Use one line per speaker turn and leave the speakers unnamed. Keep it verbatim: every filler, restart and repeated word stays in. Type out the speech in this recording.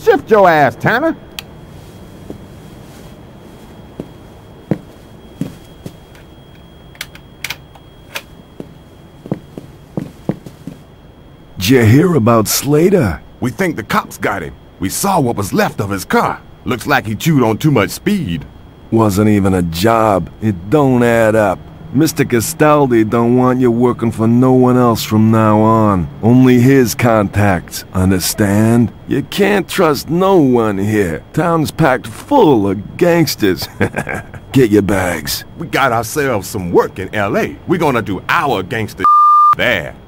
Shift your ass, Tanner.
Did you hear about Slater?
We think the cops got him. We saw what was left of his car. Looks like he chewed on too much speed.
Wasn't even a job. It don't add up. Mister Castaldi don't want you working for no one else from now on. Only his contacts, understand? You can't trust no one here. Town's packed full of gangsters. Get your bags.
We got ourselves some work in L A. We're gonna do our gangster there.